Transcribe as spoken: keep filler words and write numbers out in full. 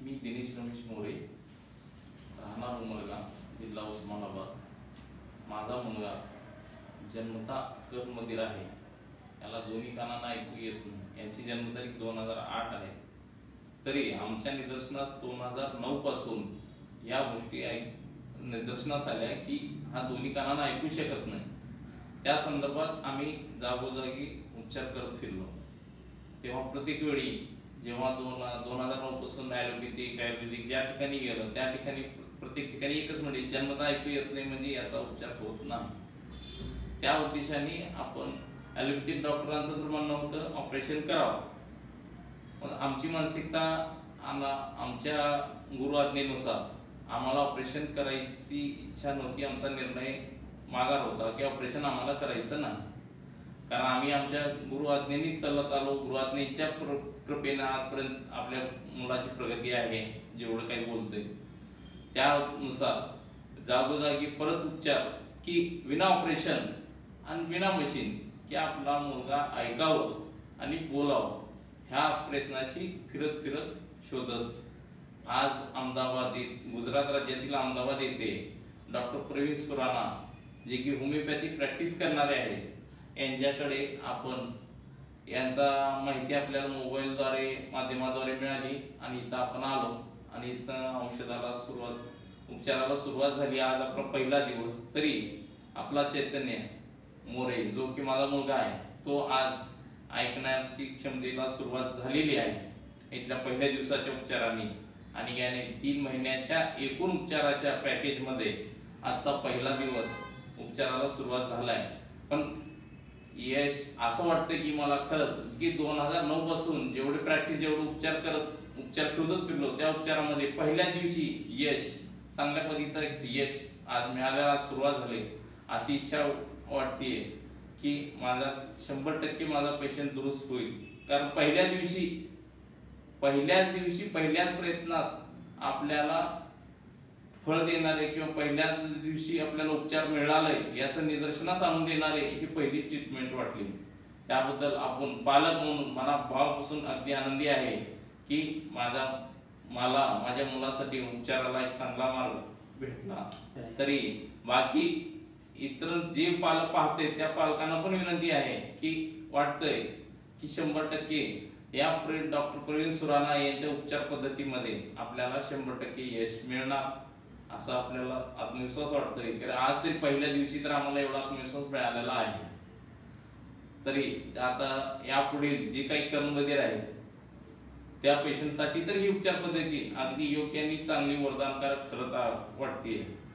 मी दिनेश रमेश मोरे, राहणार उमरगा, जिल्हा उस्मानाबाद। माझा मुलगा जन्मता कर्मधीर आहे, याला दोन्ही कानांना ऐकू येत नाही। याची जन्मतारीख दोन हजार आठ आहे, तरी आमच्या निदर्शनास दोन हजार नऊ पासून या गोष्टी निदर्शनास आल्या की हा दोन्ही कानांना ऐकू शकत नाही। त्या संदर्भात आम्ही जागोजागी उपचार करत फिरलो। तेव्हा प्रत्येक वेळी जेव्हा दोन दोन हजार नऊ पासून ॲलोपॅथिक आयुर्वेदिक ज्या ठिकाणी गेलं त्या ठिकाणी प्रत्येक ठिकाणी एकच म्हणजे जन्मता ऐकू येत नाही, म्हणजे याचा उपचार होत नाही। त्या उद्देशाने आपण ॲलोपॅथिक डॉक्टरांचं तर म्हणणं होतं ऑपरेशन करावं, पण आमची मानसिकता आमच्या गुरु आज्ञेनुसार आम्हाला ऑपरेशन करायची इच्छा नव्हती। आमचा निर्णय माघार होता की ऑपरेशन आम्हाला करायचं नाही, कारण आम्ही आमच्या गुरु आज्ञेने चालत आलो। गुरु आज्ञेच्या कृपेने आजपर्यंत आपल्या मुलाची प्रगती आहे, जेवढं काही बोलतोय त्यानुसार जागोजागी परत उपचार की विना ऑपरेशन आणि विना मशीन की आपला मुलगा ऐकावं आणि बोलावं, ह्या प्रयत्नाशी फिरत फिरत शोधत आज अहमदाबाद, गुजरात राज्यातील अहमदाबाद येथे डॉक्टर प्रवीण सुराणा, जे की होमिओपॅथिक प्रॅक्टिस करणारे आहेत, यांच्याकडे आपण यांचा माहिती आपल्याला मोबाईलद्वारे माध्यमाद्वारे मिळाली आणि इथं आपण आलो आणि इथं औषधाला सुरुवात उपचाराला सुरुवात झाली। आज आपला पहिला दिवस, तरी आपला चैतन्य मोरे जो की माझा मुलगा आहे तो आज ऐकण्याची क्षमतेला सुरुवात झालेली आहे इथल्या पहिल्या दिवसाच्या उपचारांनी। आणि याने तीन महिन्याच्या एकूण उपचाराच्या पॅकेज मध्ये आजचा पहिला दिवस उपचाराला सुरुवात झालाय। पण यश असं वाटतं की मला खरंच की दोन हजार नऊ पासून जेवढे प्रॅक्टिस जेवढे उपचार करत उपचार शोधत फिरलो त्या उपचारामध्ये पहिल्या दिवशी यश, चांगल्या पद्धतीचं यश आज मिळायला सुरुवात झाली। अशी इच्छा वाटतेय की माझा शंभर टक्के माझा पेशंट दुरुस्त होईल, कारण पहिल्या दिवशी पहिल्याच दिवशी पहिल्याच प्रयत्नात आपल्याला फळ देणारे किंवा पहिल्याच दिवशी आपल्याला उपचार मिळालाय याचं निदर्शनास आणून देणारे ही पहिली ट्रीटमेंट वाटली। त्याबद्दल आपण पालक म्हणून मला भावापासून अगदी आनंदी आहे की माझा मला माझ्या मुलासाठी उपचाराला एक चांगला मार्ग भेटला। तरी बाकी इतर जे पालक पाहते त्या पालकांना पण विनंती आहे की वाटतंय की शंभर टक्के या डॉक्टर प्रवीण सुराणा यांच्या उपचार पद्धतीमध्ये आपल्याला शंभर टक्के यश मिळणार असं आपल्याला आत्मविश्वास वाटतोय। कारण आज तरी पहिल्या दिवशी तर आम्हाला एवढा आत्मविश्वास मिळालेला आहे। तरी आता यापुढील जे काही कर्मबधीर आहे त्या पेशंटसाठी तर ही उपचार पद्धती अगदी योग्य आणि चांगली वरदानकारक ठरत वाटते।